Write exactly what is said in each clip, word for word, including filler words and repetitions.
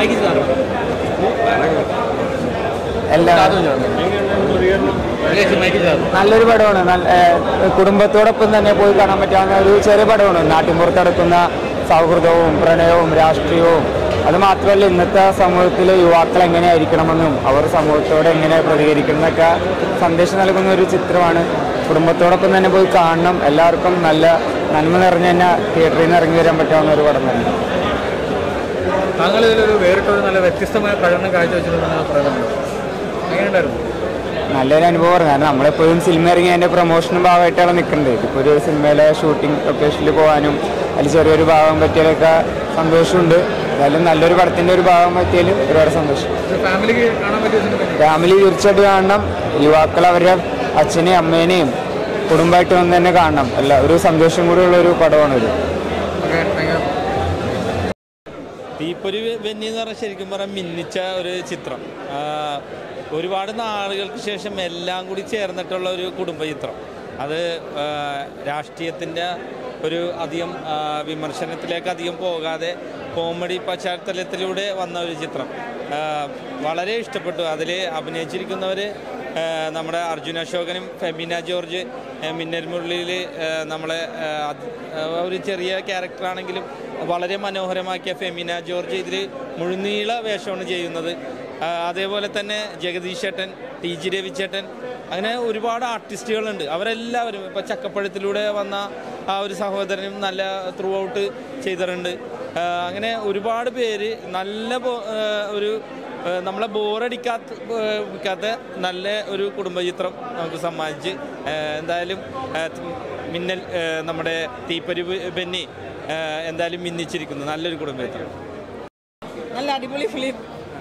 നല്ലൊരു പടമാണ്. നല്ല കുടുംബത്തോടൊപ്പം തന്നെ പോയി കാണാൻ പറ്റാവുന്ന ഒരു ചെറിയ പടമാണ്. നാട്ടിൻപുറത്തടക്കുന്ന സൗഹൃദവും പ്രണയവും രാഷ്ട്രീയവും അത് മാത്രമല്ല ഇന്നത്തെ സമൂഹത്തിലെ യുവാക്കൾ എങ്ങനെയായിരിക്കണമെന്നും അവർ സമൂഹത്തോട് എങ്ങനെ പ്രതികരിക്കണം എന്നൊക്കെ സന്ദേശം നൽകുന്ന ഒരു ചിത്രമാണ്. കുടുംബത്തോടൊപ്പം തന്നെ പോയി കാണണം. എല്ലാവർക്കും നല്ല നന്മ നിറഞ്ഞ തന്നെ തിയേറ്ററിൽ നിന്ന് ഇറങ്ങി വരാൻ പറ്റാവുന്ന ഒരു പടം തന്നെ. താങ്കൾ ഇതിലൊരു വേറിട്ടൊരു നല്ല വ്യത്യസ്തമായ പ്രകടനം കാഴ്ചവെച്ചിട്ടുണ്ടെന്ന് പറയുന്നുണ്ട്. എങ്ങനെയുണ്ടായിരുന്നു? നല്ലൊരു അനുഭവമാണ്. കാരണം നമ്മളെപ്പോഴും സിനിമ ഇറങ്ങി അതിൻ്റെ പ്രൊമോഷനും ഭാഗമായിട്ടാണ് നിൽക്കുന്നത്. ഇപ്പോൾ ഒരു സിനിമയിലെ ഷൂട്ടിംഗ് ലൊക്കേഷനിൽ പോകാനും അതിൽ ചെറിയൊരു ഭാഗം പറ്റിയാലൊക്കെ സന്തോഷമുണ്ട്. എന്തായാലും നല്ലൊരു പടത്തിൻ്റെ ഒരു ഭാഗം പറ്റിയാലും ഒരുപാട് സന്തോഷം. ഫാമിലി തീർച്ചയായിട്ടും കാണണം. യുവാക്കൾ അവരുടെ അച്ഛനെയും അമ്മേനെയും കുടുംബമായിട്ട് വന്ന് തന്നെ കാണണം. അല്ല ഒരു സന്തോഷം കൂടിയുള്ള ഒരു പടമാണിത്. തീപ്പൊരി ബെന്നി എന്ന് പറഞ്ഞാൽ ശരിക്കും പറഞ്ഞാൽ മിന്നിച്ച ഒരു ചിത്രം. ഒരുപാട് നാളുകൾക്ക് ശേഷം എല്ലാം കൂടി ചേർന്നിട്ടുള്ള ഒരു കുടുംബ ചിത്രം. അത് രാഷ്ട്രീയത്തിൻ്റെ ഒരു അധികം വിമർശനത്തിലേക്ക് അധികം പോകാതെ കോമഡി പശ്ചാത്തലത്തിലൂടെ വന്ന ഒരു ചിത്രം. വളരെ ഇഷ്ടപ്പെട്ടു. അതിൽ അഭിനയിച്ചിരിക്കുന്നവർ നമ്മുടെ അർജുൻ അശോകനും ഫെമിന ജോർജ്, മിന്നൽ മുരളിയിൽ നമ്മളെ ഒരു ചെറിയ ക്യാരക്ടറാണെങ്കിലും വളരെ മനോഹരമാക്കിയ ഫെമിന ജോർജ് ഇതിൽ മുഴുനീള വേഷമാണ് ചെയ്യുന്നത്. അതേപോലെ തന്നെ ജഗദീഷ് ചേട്ടൻ, ടി ജി രവിച്ചേട്ടൻ, അങ്ങനെ ഒരുപാട് ആർട്ടിസ്റ്റുകളുണ്ട്. അവരെല്ലാവരും ഇപ്പോൾ ചക്കപ്പഴത്തിലൂടെ വന്ന ആ ഒരു സഹോദരനും നല്ല ത്രൂ ഔട്ട് ചെയ്തിട്ടുണ്ട്. അങ്ങനെ ഒരുപാട് പേര് നല്ല ഒരു നമ്മളെ ബോറടിക്കാത്ത നല്ല ഒരു കുടുംബചിത്രം നമുക്ക് സമ്മാനിച്ച് എന്തായാലും മിന്നൽ നമ്മുടെ തീപ്പൊരി ബെന്നി എന്തായാലും മിന്നിച്ചിരിക്കുന്നു. നല്ലൊരു കുടുംബചിത്രം. നല്ല അടിപൊളി film.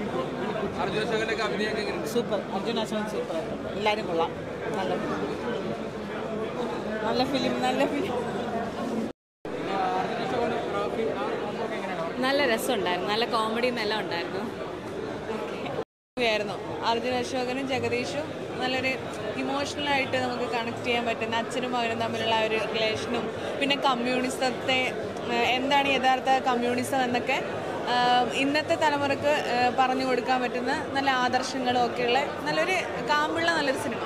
Super. Arjun Ashokan super. എല്ലാവരും കൊള്ളാം. നല്ല നല്ല ഫിലിം നല്ല ഫിലിം നല്ല രസമുണ്ടായിരുന്നു. നല്ല കോമഡിയും എല്ലാം ഉണ്ടായിരുന്നു. ആയിരുന്നു അർജുൻ അശോകനും ജഗദീഷും നല്ലൊരു ഇമോഷണലായിട്ട് നമുക്ക് കണക്ട് ചെയ്യാൻ പറ്റുന്ന അച്ഛനും മകനും തമ്മിലുള്ള ഒരു റിലേഷനും പിന്നെ കമ്മ്യൂണിസത്തെ എന്താണ് യഥാർത്ഥ കമ്മ്യൂണിസം എന്നൊക്കെ ഇന്നത്തെ തലമുറക്ക് പറഞ്ഞു കൊടുക്കാൻ പറ്റുന്ന നല്ല ആദർശങ്ങളും ഒക്കെയുള്ള നല്ലൊരു കാമ്പുള്ള നല്ലൊരു സിനിമ.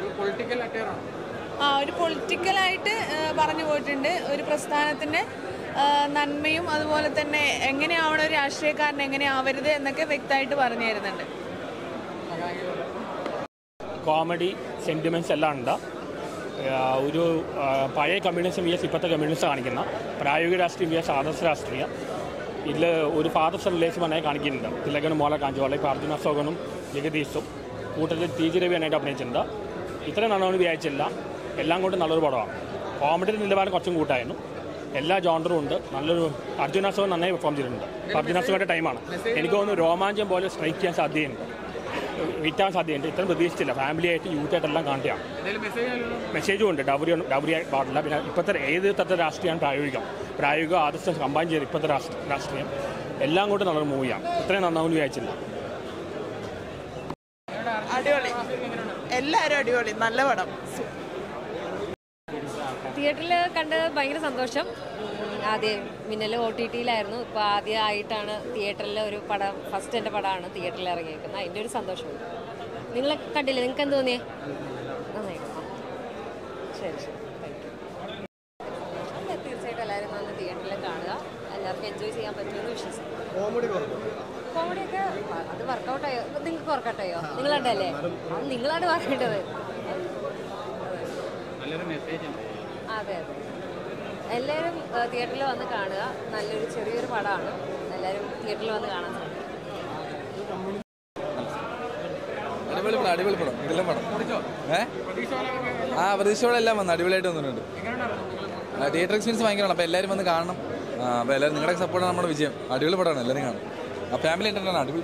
ആ ഒരു പൊളിറ്റിക്കലായിട്ട് പറഞ്ഞു പോയിട്ടുണ്ട്. ഒരു പ്രസ്ഥാനത്തിൻ്റെ നന്മയും അതുപോലെ തന്നെ എങ്ങനെയാവണം ഒരു രാഷ്ട്രീയക്കാരൻ എങ്ങനെയാവരുത് എന്നൊക്കെ വ്യക്തമായിട്ട് പറഞ്ഞു തരുന്നുണ്ട്. കോമഡി സെൻറ്റിമെൻറ്റ്സ് എല്ലാം ഉണ്ട്. ഒരു പഴയ കമ്മ്യൂണിസം വി എസ് ഇപ്പോഴത്തെ കമ്മ്യൂണിസം കാണിക്കുന്ന പ്രായോഗിക രാഷ്ട്രീയം വി എസ് ആദർശ രാഷ്ട്രീയം ഇതിൽ ഒരു ഫാദർ സൺ റിലേഷൻ തന്നെ കാണിക്കുന്നുണ്ട്. തിലകനും മോളെ കാണിച്ചു പോലെ ഇപ്പോൾ അർജുന അശോകനും ജഗദീഷും കൂട്ടത്തിൽ ടി ജി രവിയാനായിട്ട് അഭിനയിച്ചിട്ടുണ്ട്. ഇത്രയും നല്ലവണ്ണം വിചാരിച്ചില്ല. എല്ലാം കൊണ്ട് നല്ലൊരു പടമാണ്. കോമഡിയുടെ നിലവാരം കുറച്ചും കൂട്ടായിരുന്നു. എല്ലാ ജോണ്ടറും ഉണ്ട്. നല്ലൊരു അർജുന അശോകൻ നന്നായി പെർഫോം ചെയ്തിട്ടുണ്ട്. അർജുന അശോകൻ്റെ ടൈമാണ്. എനിക്ക് തോന്നുന്നു രോമാഞ്ചം പോലെ സ്ട്രൈക്ക് ചെയ്യാൻ സാധ്യതയുണ്ട്, വിറ്റാൻ സാധ്യതയുണ്ട്. ഇത്രയും പ്രതീക്ഷിച്ചില്ല. ഫാമിലി ആയിട്ട് യൂത്തായിട്ടെല്ലാം കാണിക്കാം. മെസ്സേജും ഉണ്ട്. ഡൗറി ഡൗറി പാടില്ല. പിന്നെ ഇപ്പോഴത്തെ ഏത് തരത്തെ രാഷ്ട്രീയമാണ് പ്രായോഗികം പ്രായോഗിക ആദർശം കമ്പൈൻ ചെയ്ത് ഇപ്പോഴത്തെ രാഷ്ട്രീയം എല്ലാം കൊണ്ട് നല്ലൊരു മൂവിയാണ്. ഇത്രയും നന്നാവും വിചാരിച്ചില്ല. അടിപൊളി. എല്ലാവരും അടിപൊളി. നല്ല പടം. തിയേറ്ററിൽ കണ്ട് ഭയങ്കര സന്തോഷം. ആദ്യം മിന്നൽ ഒ ടി ടിയിലായിരുന്നു. ഇപ്പോൾ ആദ്യമായിട്ടാണ് തിയേറ്ററിൽ ഒരു പടം, ഫസ്റ്റ് എൻ്റെ പടമാണ് തിയേറ്ററിൽ ഇറങ്ങിയിരിക്കുന്നത്. അതിൻ്റെ ഒരു സന്തോഷമുണ്ട്. നിങ്ങളെ കണ്ടില്ലേ? നിങ്ങൾക്ക് എന്ത് തോന്നിയേ? നന്നായി. ശരി ശരി താങ്ക് യു. തീർച്ചയായിട്ടും എല്ലാവരും വന്ന് തിയേറ്ററിൽ കാണുക. എല്ലാവർക്കും എൻജോയ് ചെയ്യാൻ പറ്റുമെന്ന് വിശ്വസിക്കുന്നു. കോമഡിയൊക്കെ അത് വർക്കൗട്ടായോ? നിങ്ങൾക്ക് വർക്കൗട്ടായോ? നിങ്ങളുണ്ടല്ലേ? അത് നിങ്ങളാണ് പറയേണ്ടത്. അതെ അതെ. എല്ലാവരും തിയേറ്ററിൽ വന്ന് കാണുക. നല്ലൊരു ചെറിയൊരു പടമാണ്. എല്ലാവരും തിയേറ്ററിൽ വന്ന് കാണാൻ സാധിക്കും. അടിപൊളി പടം. അടിപൊളി പടം. ഇതെല്ലാം പടം ഏ ആ പ്രതീക്ഷയോടെല്ലാം വന്നു. അടിപൊളിയായിട്ട് വന്നിട്ടുണ്ട്. തിയേറ്റർ എക്സ്പീരിയൻസ് ഭയങ്കരമാണ്. അപ്പോൾ എല്ലാവരും വന്ന് കാണണം. അപ്പോൾ എല്ലാവരും നിങ്ങളുടെ സപ്പോർട്ടാണ് നമ്മുടെ വിജയം. അടിപൊളി പടമാണ്. എല്ലാവരും കാണും. ആ ഫാമിലി എൻ്റർടൈനാണ്. അടിപൊളി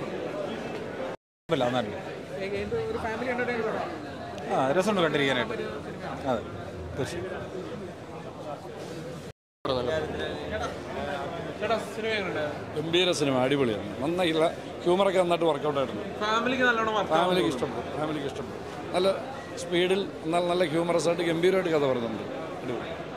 ആ രസമുണ്ട് കണ്ടിരിക്കാനായിട്ട്. അതെ തീർച്ചയായും. ഗംഭീര സിനിമ. അടിപൊളിയാണ്. നന്നായില്ല ഹ്യൂമറൊക്കെ നന്നായിട്ട് വർക്കൗട്ടായിട്ടുണ്ട്. ഫാമിലിക്ക് ഫാമിലിക്ക് ഇഷ്ടപ്പെട്ടു. ഫാമിലിക്ക് ഇഷ്ടപ്പെട്ടു. നല്ല സ്പീഡിൽ നല്ല നല്ല ഹ്യൂമറസ് ആയിട്ട് ഗംഭീരമായിട്ട് കഥ പറയുന്നുണ്ട്. അടിപൊളി.